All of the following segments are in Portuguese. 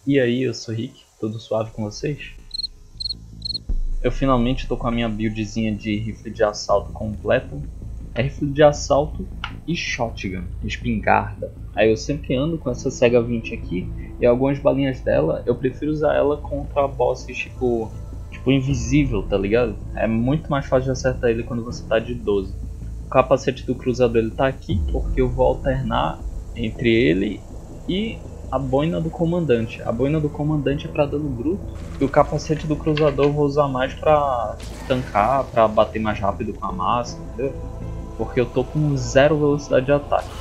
E aí, eu sou o Rick, tudo suave com vocês? Eu finalmente tô com a minha buildzinha de rifle de assalto completa. É rifle de assalto e shotgun, espingarda. Aí eu sempre ando com essa Sega 20 aqui e algumas balinhas dela eu prefiro usar ela contra bosses tipo invisível, tá ligado? É muito mais fácil de acertar ele quando você tá de 12. O capacete do cruzador ele tá aqui porque eu vou alternar entre ele e a boina do comandante. A boina do comandante é para dano bruto e o capacete do cruzador eu vou usar mais para tancar, para bater mais rápido com a massa, entendeu? Porque eu tô com 0 velocidade de ataque.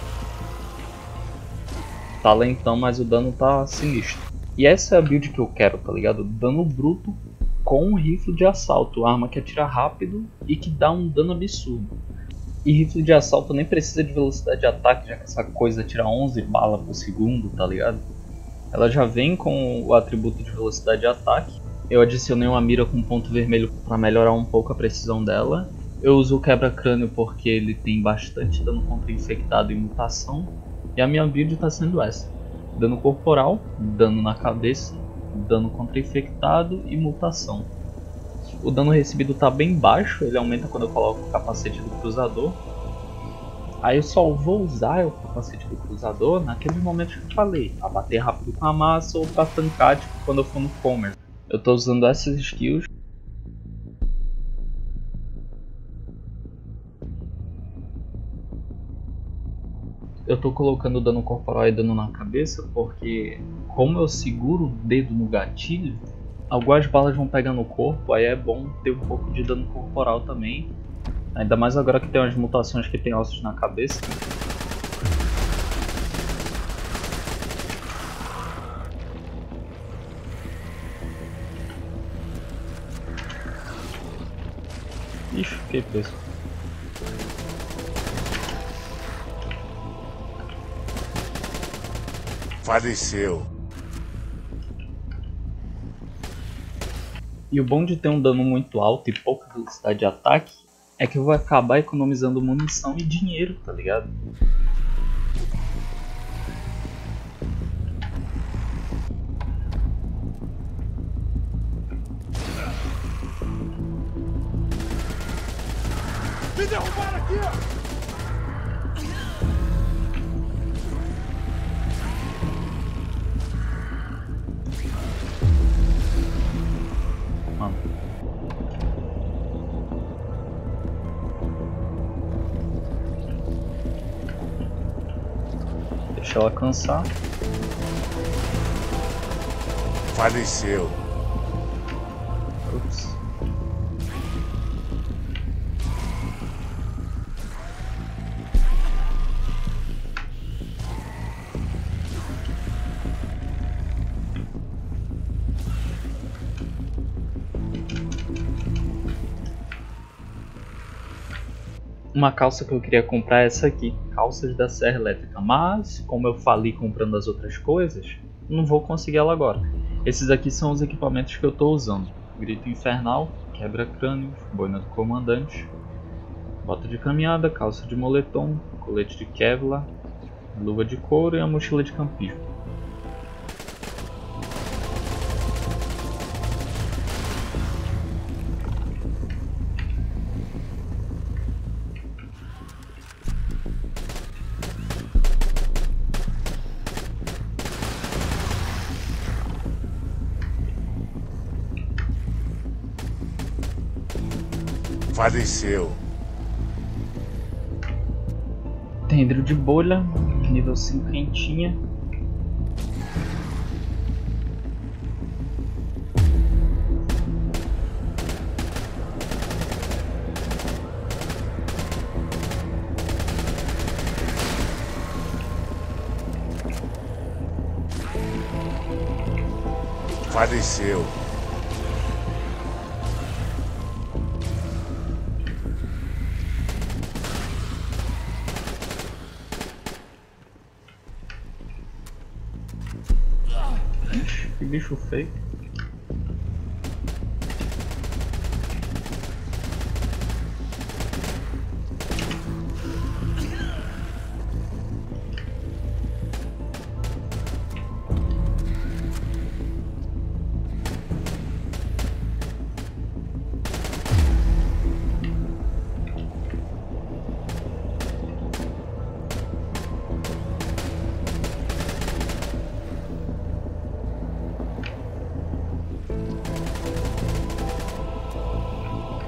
Tá lentão, mas o dano tá sinistro. E essa é a build que eu quero, tá ligado? Dano bruto com um rifle de assalto, arma que atira rápido e que dá um dano absurdo. E rifle de assalto nem precisa de velocidade de ataque, já que essa coisa tira 11 balas por segundo, tá ligado? Ela já vem com o atributo de velocidade de ataque. Eu adicionei uma mira com ponto vermelho para melhorar um pouco a precisão dela. Eu uso o quebra-crânio porque ele tem bastante dano contra infectado e mutação. E a minha build está sendo essa: dano corporal, dano na cabeça, dano contra infectado e mutação. O dano recebido está bem baixo, ele aumenta quando eu coloco o capacete do cruzador. Aí eu só vou usar o capacete do cruzador naqueles momentos que eu falei, a bater rápido com a massa ou pra tancar, tipo quando eu for no commerce. Eu tô usando essas skills. Eu tô colocando dano corporal e dano na cabeça porque, como eu seguro o dedo no gatilho, algumas balas vão pegar no corpo, aí é bom ter um pouco de dano corporal também. Ainda mais agora que tem umas mutações que tem ossos na cabeça. Ixi, fiquei preso. Faleceu. E o bom de ter um dano muito alto e pouca velocidade de ataque é que eu vou acabar economizando munição e dinheiro, tá ligado? Me derrubaram aqui, ó! Mano. Deixa ela cansar. Faleceu. Ups. Uma calça que eu queria comprar é essa aqui, calças da Serra Elétrica, mas como eu falei comprando as outras coisas, não vou conseguir ela agora. Esses aqui são os equipamentos que eu estou usando: grito infernal, quebra-crânios, boina do comandante, bota de caminhada, calça de moletom, colete de Kevlar, luva de couro e a mochila de campismo. Faleceu. Tem drill de bolha, nível 5 quentinha. Faleceu. Que bicho feio.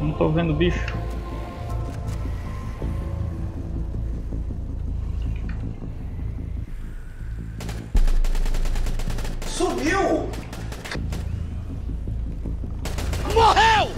Não tô vendo o bicho. Sumiu! Morreu!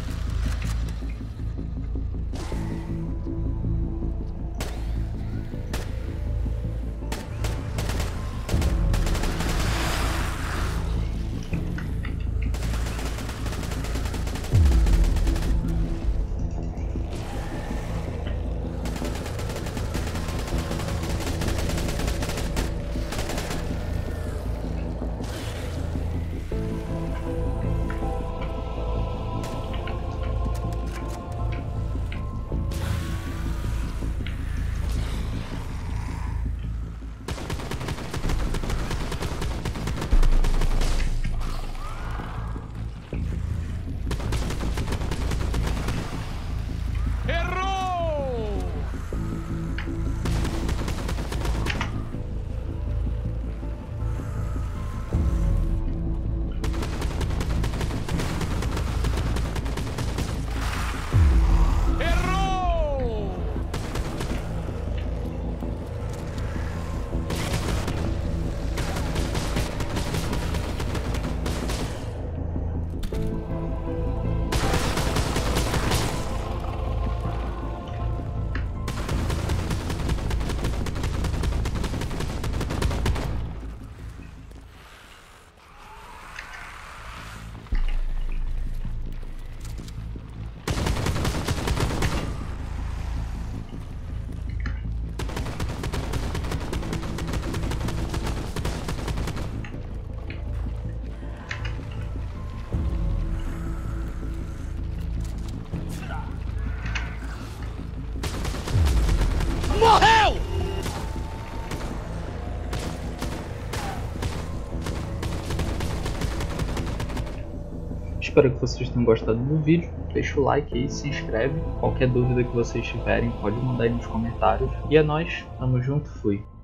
Morreu! Espero que vocês tenham gostado do vídeo. Deixa o like aí, se inscreve. Qualquer dúvida que vocês tiverem, pode mandar aí nos comentários. E é nóis, tamo junto, fui.